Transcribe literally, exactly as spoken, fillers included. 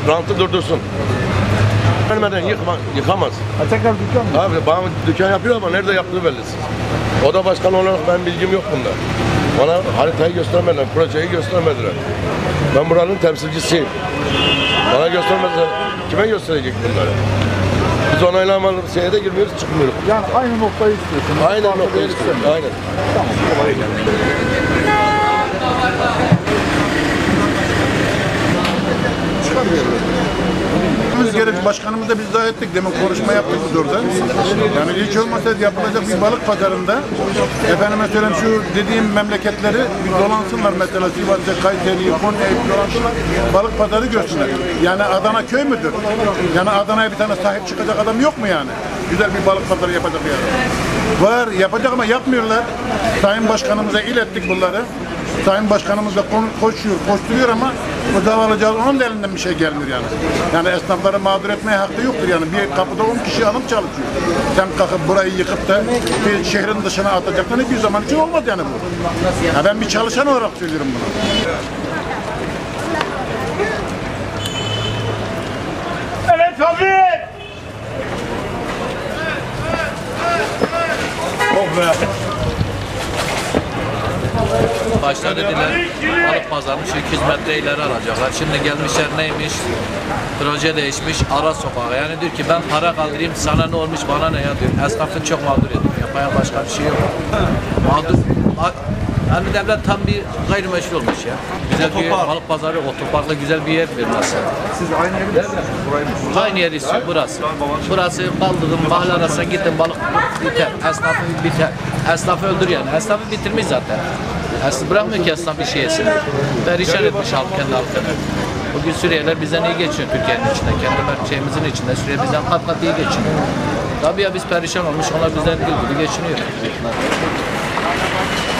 rantı durdursun. Vermeden yıkma, yıkamaz. Ha, tekrar dükkan mı? Abi bana dükkan yapıyor ama nerede yaptığı bellisiz. Oda başkanı olarak benim bilgim yok bunda. Bana haritayı göstermediler, projeyi göstermediler. Ben buranın temsilcisiyim. Bana göstermediler. Kime gösterecek bunları? Biz onaylamalı şeye de girmiyoruz, çıkmıyoruz. Yani aynı noktayı istiyorsunuz. Aynen noktayı istiyoruz. Aynen. Tamam, kolay gelsin. Biz gerek başkanımızla biz daha ettik. Demin konuşma yaptık biz orada. Yani hiç olmazsa yapılacak bir balık pazarında efendime söyleyeyim şu dediğim memleketleri bir dolansınlar mesela Sivas'ta, Kayseri'yi, Konya'yı dolansınlar. Balık pazarı görsünler. Yani Adana köy müdür? Yani Adana'ya bir tane sahip çıkacak adam yok mu yani? Güzel bir balık pazarı yapacak bir adam. Var yapacak ama yapmıyorlar. Sayın Başkanımıza ilettik bunları. Sayın Başkanımız da koşuyor, koşturuyor ama o davalıcı onun da elinden bir şey gelmiyor yani. Yani esnafları mağdur etmeye hakkı yoktur yani. Bir kapıda on kişi hanım çalışıyor. Sen kalkıp burayı yıkıp da bir şehrin dışına atacaksan hiçbir zaman için olmaz yani bu. Ya ben bir çalışan olarak söylüyorum bunu. Evet abi! Oh be! Başta dediler balık pazarını iki yüz metre ileri alacaklar. Şimdi gelmişler neymiş? Proje değişmiş ara sokağa. Yani diyor ki ben para kaldırayım sana ne olmuş bana ne ya diyor. Esnafı çok mağdur ediyor. Yapaya başka bir şey yok. Mağdur. Yani devlet tam bir gayrimeşru olmuş ya. Güzel bir balık pazarı, otoparkla güzel bir yer vermesi. Siz aynı evi misiniz? Burayı mı? Aynı yer istiyor burası. Burası kaldırdım mahalle arasına gittim balık biter. Esnafı biter. Esnafı öldür yani. Esnafı bitirmiş zaten. Esnaf bırakmıyor ki esnaf bir şey yesin. Perişan etmiş halk kendi halkını. Bugün Suriyeliler bizden iyi geçiyor Türkiye'nin içinde. Kendi şeyimizin içinde Suriye bizden kat kat iyi geçiniyor. Tabii ya biz perişan olmuş onlar bizden değil gibi geçiniyor.